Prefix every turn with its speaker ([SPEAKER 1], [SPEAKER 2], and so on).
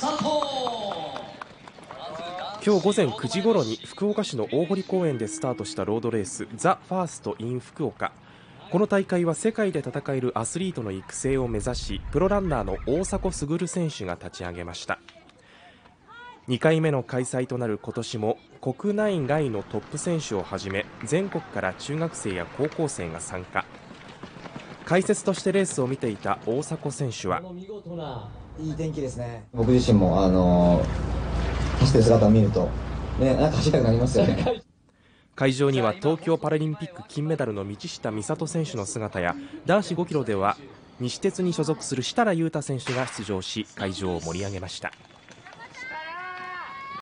[SPEAKER 1] 今日午前9時ごろに福岡市の大堀公園でスタートしたロードレースザ・ファースト・イン・福岡。この大会は世界で戦えるアスリートの育成を目指し、プロランナーの大迫傑選手が立ち上げました。2回目の開催となる今年も国内外のトップ選手をはじめ全国から中学生や高校生が参加。解説としてレースを見ていた大迫選手は、
[SPEAKER 2] 見事ないい天気ですね。僕自身も走ってる姿を見ると、なんか走りたくなりますよね。
[SPEAKER 1] 会場には東京パラリンピック金メダルの道下美里選手の姿や、男子5キロでは西鉄に所属する設楽悠太選手が出場し、会場を盛り上げました。